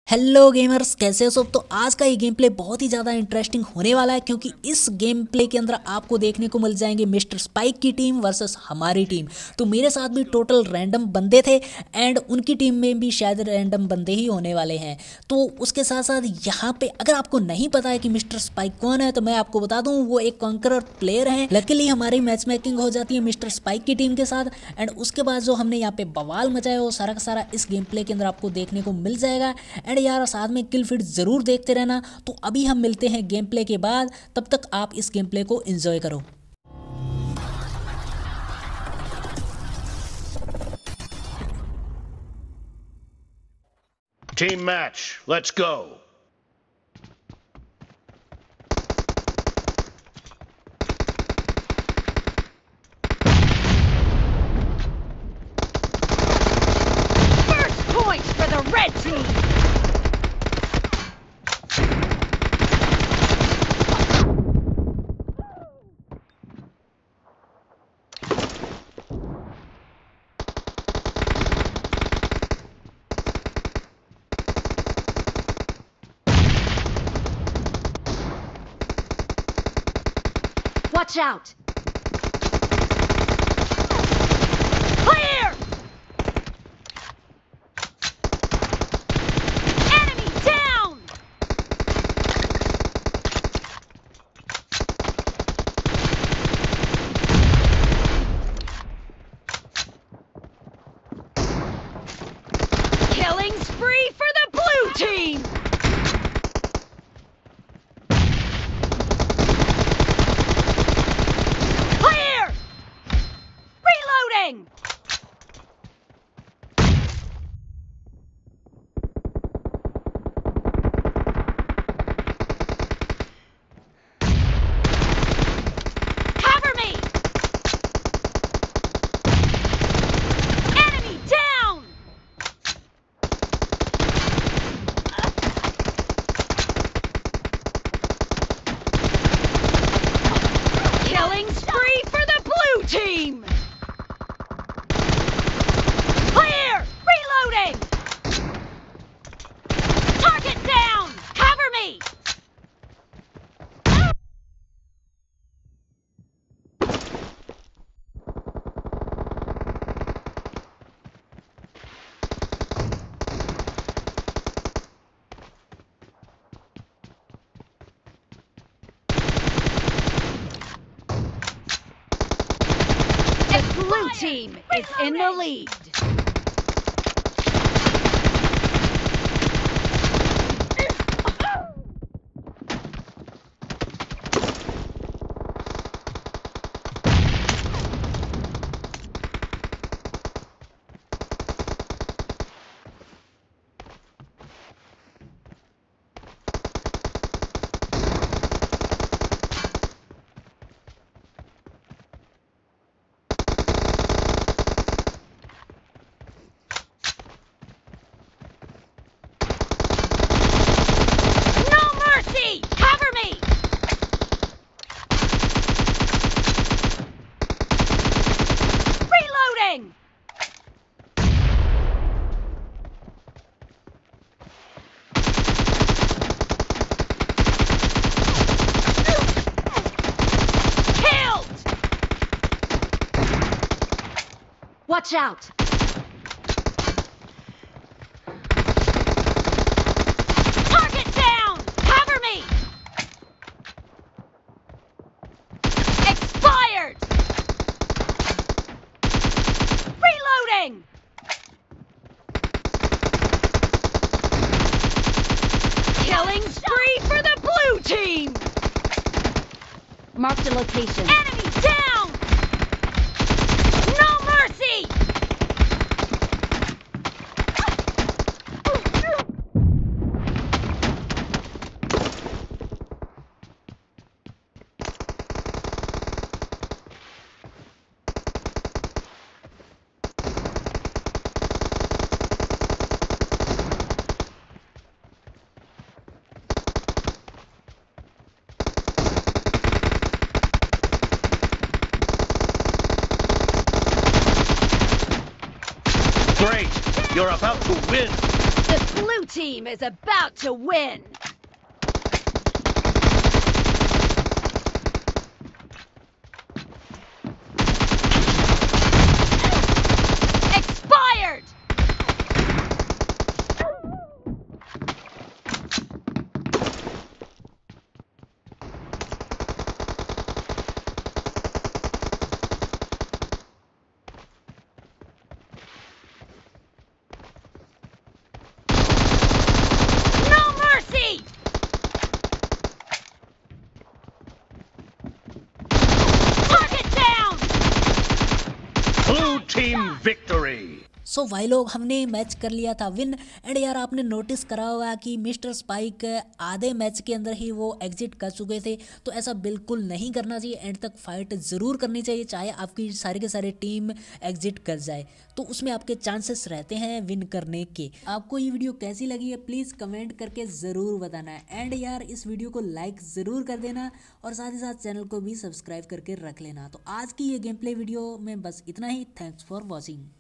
Hello gamers, कैसे हो सब। तो आज का ये गेम प्ले बहुत ही ज़्यादा इंटरेस्टिंग होने वाला है क्योंकि इस गेम प्ले के अंदर आपको देखने को मिल जाएंगे मिस्टर स्पाइक की टीम वर्सेस हमारी टीम। तो मेरे साथ भी टोटल रैंडम बंदे थे एंड उनकी टीम में भी शायद रैंडम बंदे ही होने वाले हैं। तो उसके साथ साथ यहाँ पे अगर आपको नहीं पता है कि मिस्टर स्पाइक कौन है तो मैं आपको बता दूँ, वो एक कॉन्करर प्लेयर हैं। लकीली हमारी मैच मेकिंग हो जाती है मिस्टर स्पाइक की टीम के साथ एंड उसके बाद जो हमने यहाँ पे बवाल मचाया वो सारा का सारा इस गेम प्ले के अंदर आपको देखने को मिल जाएगा। एंड यार साथ में किल फीड जरूर देखते रहना। तो अभी हम मिलते हैं गेम प्ले के बाद, तब तक आप इस गेम प्ले को एंजॉय करो। Team match, let's go. First point for the red team. Watch out! Clear! Enemy down! Killing spree for the blue team! Team! Clear! Reloading! Target down! Cover me! Blue team is in the lead. Watch out! Target down! Cover me! Expired! Reloading! Killing spree for the blue team! Marked a location. Enemy down! No mercy! Great! You're about to win! blue team is about to win. Expired! No mercy! Target down! Blue team victory. So भाई लोग हमने match कर लिया था win. And यार आपने notice करा होगा कि मिस्टर स्पाइक आधे मैच के अंदर ही वो एग्जिट कर चुके थे। तो ऐसा बिल्कुल नहीं करना चाहिए, एंड तक फाइट ज़रूर करनी चाहिए, चाहे आपकी सारे के सारे टीम एग्जिट कर जाए तो उसमें आपके चांसेस रहते हैं विन करने के। आपको ये वीडियो कैसी लगी है प्लीज़ कमेंट करके ज़रूर बताना है। एंड यार इस वीडियो को लाइक ज़रूर कर देना और साथ ही साथ चैनल को भी सब्सक्राइब करके रख लेना। तो आज की ये गेम प्ले वीडियो में बस इतना ही। Thanks for watching.